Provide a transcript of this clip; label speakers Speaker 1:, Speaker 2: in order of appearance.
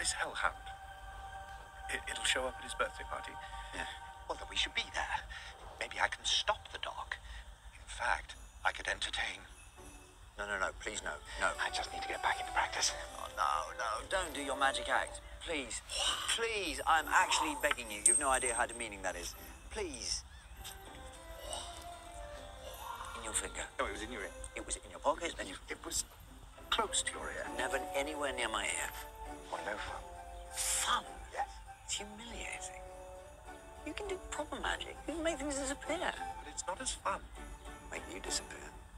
Speaker 1: this hellhound. It'll show up at his birthday party.
Speaker 2: Yeah. Well, then we should be there. Maybe I can stop the dog. In fact, I could entertain. No, please, no.
Speaker 1: I just need to get back into practice.
Speaker 2: Oh, no, don't do your magic act. Please, please, I'm actually begging you. You've no idea how demeaning that is. Please. In your finger.
Speaker 1: No, it was in your ear.
Speaker 2: It was in your pocket, and
Speaker 1: It was close to your ear.
Speaker 2: never anywhere near my ear.
Speaker 1: Well, no fun.
Speaker 2: Fun?
Speaker 1: Yes.
Speaker 2: It's humiliating. You can do proper magic. You can make things disappear.
Speaker 1: But it's not as fun.
Speaker 2: Make you disappear.